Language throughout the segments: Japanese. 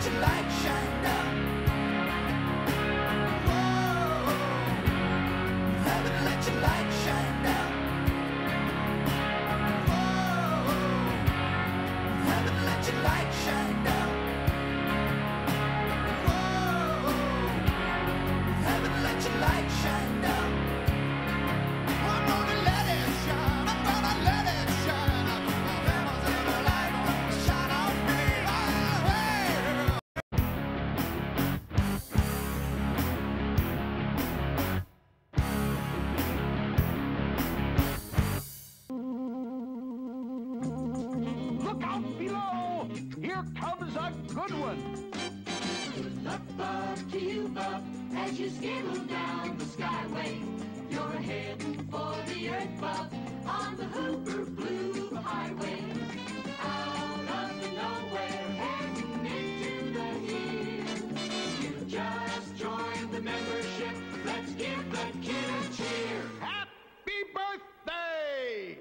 Here comes a good one. Good luck to you, bub, as you skittle down the skyway. You're heading for the earth, bub, on the Hooper Blue Highway. Out of the nowhere, heading into the hills. You just joined the membership. Let's give the kid a cheer. Happy birthday!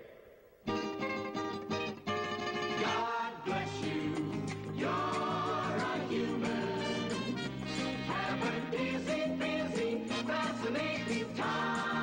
God bless you. You're a human. Have a busy, busy, fascinating time.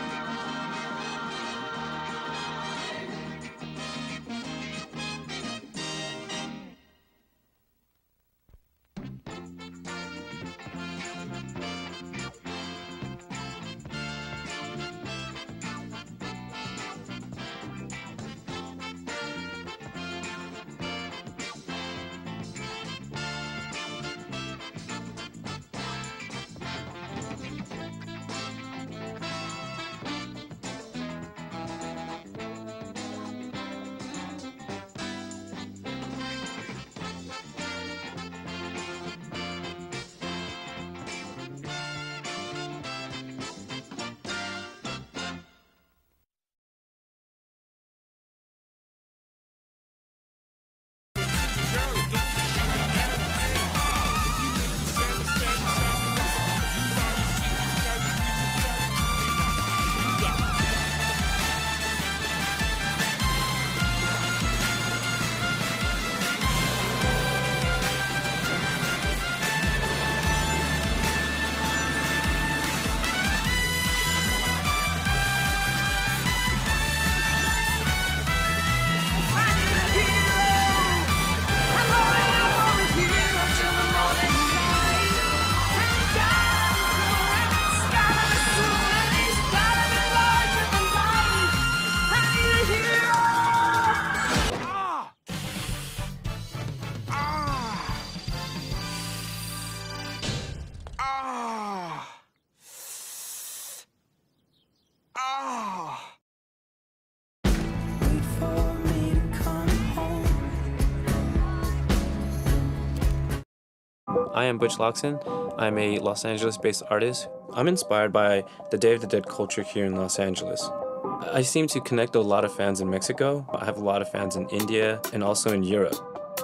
I am Butch Loxon. I'm a Los Angeles-based artist. I'm inspired by the Day of the Dead culture here in Los Angeles. I seem to connect with a lot of fans in Mexico. I have a lot of fans in India and also in Europe.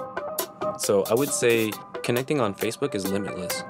So I would say connecting on Facebook is limitless.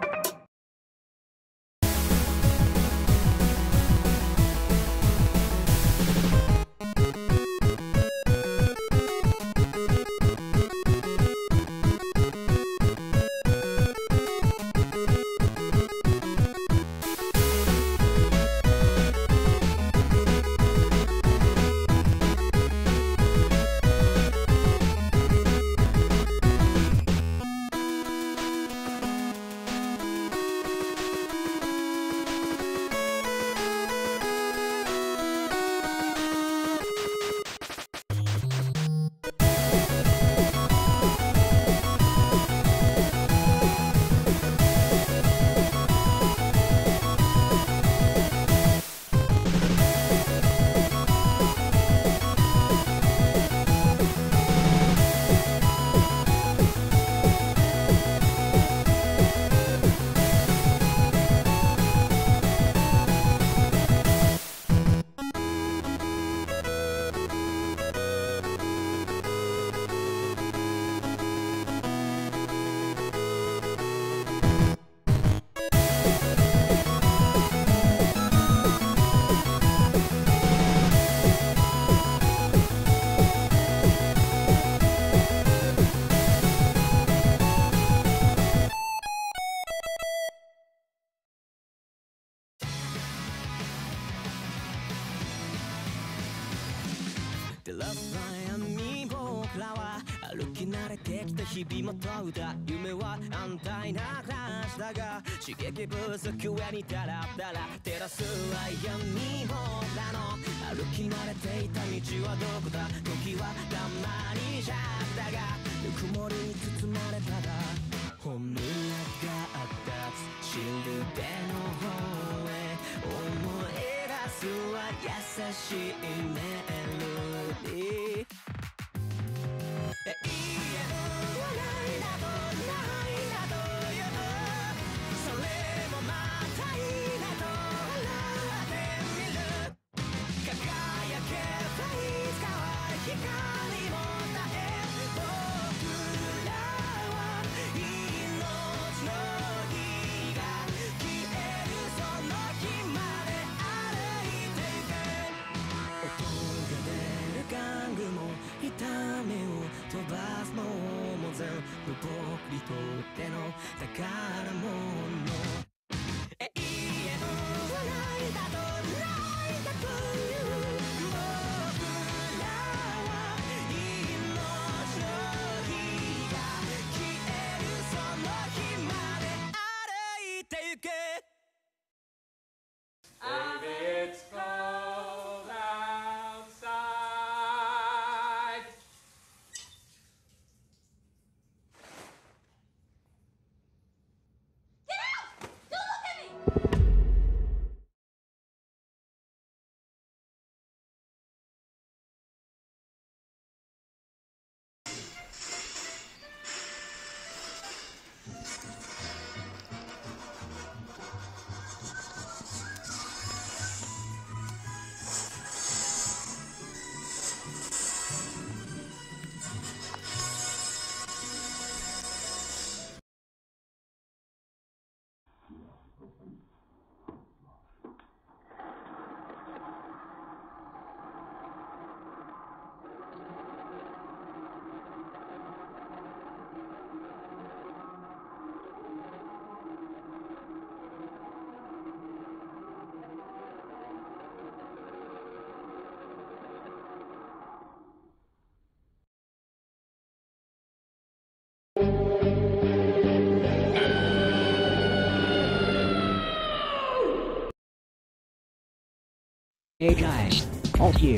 照らす闇僕らは歩き慣れてきた日々も問うた夢は安泰な暮らしだが刺激不足上にダラダラ照らすは闇僕らの歩き慣れていた道はどこだ時はたまにじゃったがぬくもりに包まれたら本音があったシルベの方へ思い出すは優しいメロディー永遠はないなどないなど言うそれもまたいいなと笑ってみる輝けばいつかは光も絶え僕らは命の火が消えるその日まで歩いてゆけ音が出る玩具も痛みを飛ばすのも全部僕にとっての宝物永遠はないだとないだという僕らは命の火が消えるその日まで歩いてゆけ Baby, it's cold outside. Get out! Don't look at me! Hey guys, all here.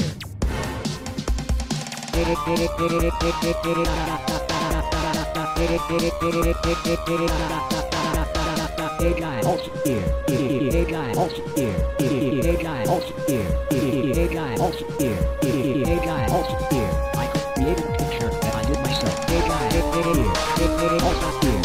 Hey guys, all here. Hey guys, all here. Hey guys, all here. Hey guys, all here. Hey guys, all here. I created a picture that I did myself. Hey guys, all here. Hey guys, all here.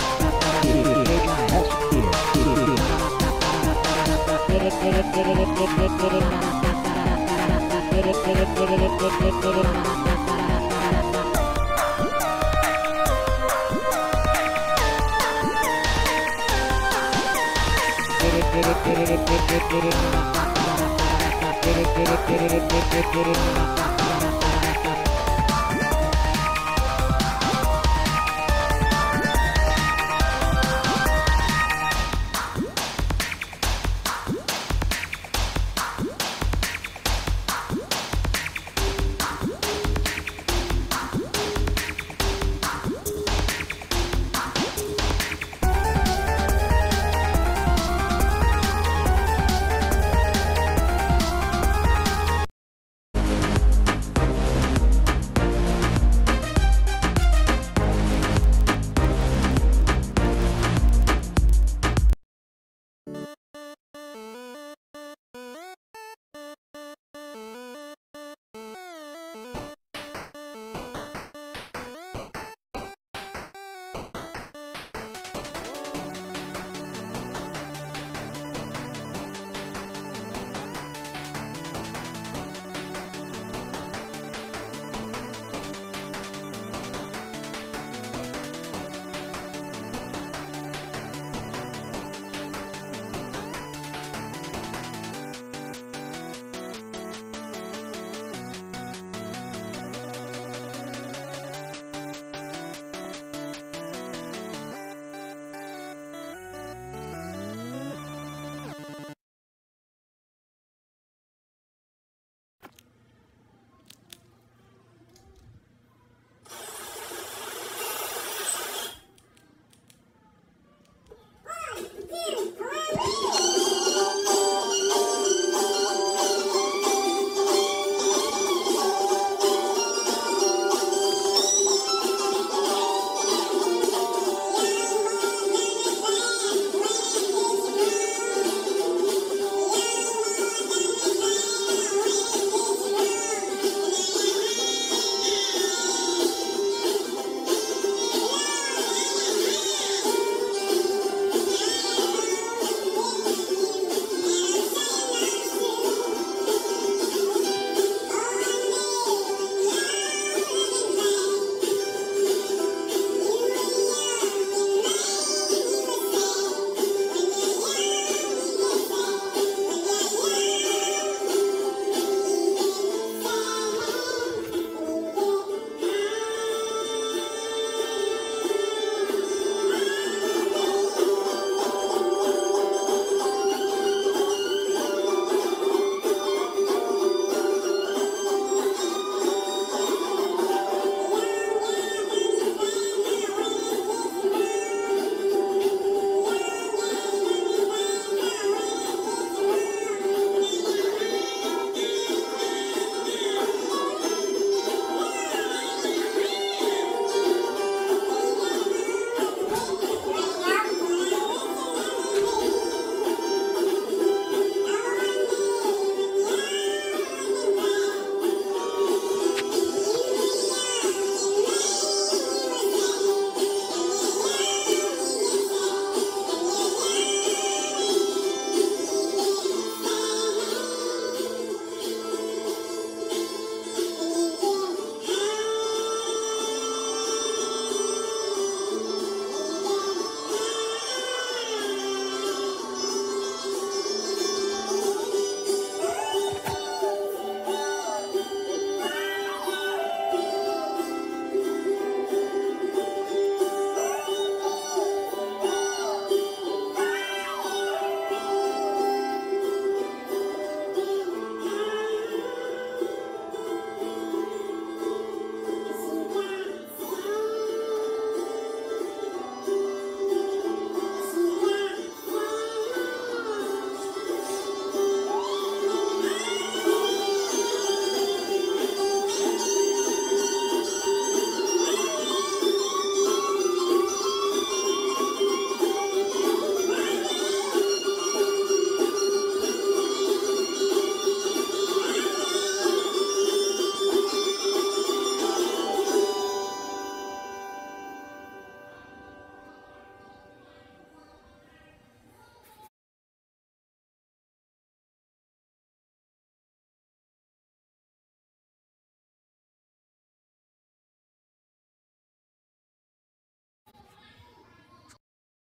Danny,